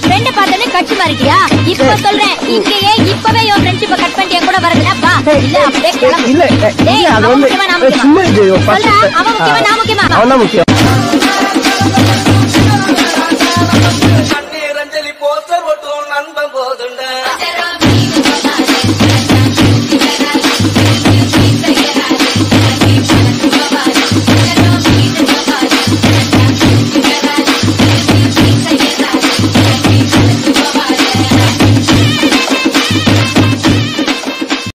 Friend பார்த்தனே கட்சி மாறிட்டியா? இப்ப சொல்றேன், இங்கேயே இப்பவே உன் ஃப்ரெண்ட்ஷிப்பை கட் பண்ணி என் கூட வரதுனா வா. இல்ல அப்படியே கிளம்பு. இல்ல அது வந்து சும்மா இது சொல்றா, அவன் முக்கியமா நான் முக்கியமா? அவன் தான் முக்கியம்.